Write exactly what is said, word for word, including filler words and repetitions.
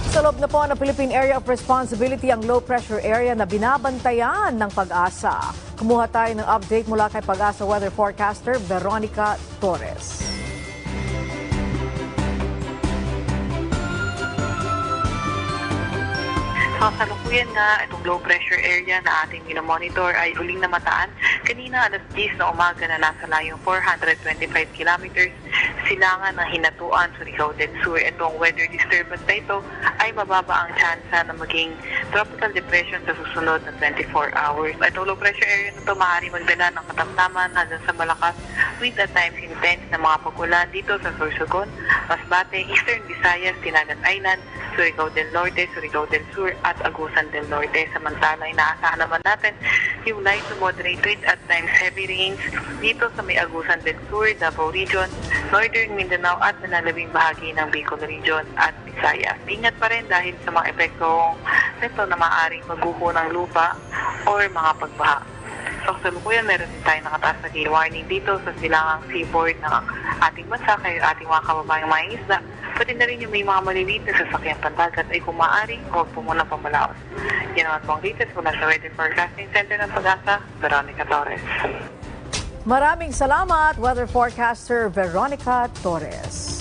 Sa loob na po ng Philippine Area of Responsibility ang low pressure area na binabantayan ng Pag-asa. Kumuha tayo ng update mula kay Pag-asa weather forecaster Veronica Torres. Sa kasalukuyan nga, itong low pressure area na ating minomonitor ay huling namataan kanina alas diyes na umaga na nasa layong four hundred twenty-five kilometers silangan ng Hinatuan, Surigao del Sur. Itong weather disturbance na ito ay mababa ang tsansa na maging tropical depression sa susunod na twenty-four hours. Itong low pressure area na ito maaari magdala ng katamtaman hanggang sa malakas with at times intense na mga pagulan dito sa Sorsogon, Masbate, Eastern Visayas, Tinagat Island, Surigao del Norte, Surigao del Sur at Agusan del Norte. Samantala, inaasahan naman natin yung light to moderate with at times heavy rains dito sa may Agusan del Sur, Davao Region, Northern Mindanao at nalalabing bahagi ng Bicol Region at Visayas. Ingat pa rin dahil sa mga epektong nito na maaaring magguho ng lupa or mga pagbaha. So, sa kasalukuyan, meron din tayo nakataas na gale warning dito sa silangang seaboard ng ating bansa, kayo ating mga kababayang mga isla. Pati na rin yung may mga maliliit na sasakyang pandagat ay kung maaari, huwag po muna pamalaos. Yan naman po ang latest mula sa Weather Forecasting Center ng Pag-asa, Veronica Torres. Maraming salamat, weather forecaster Veronica Torres.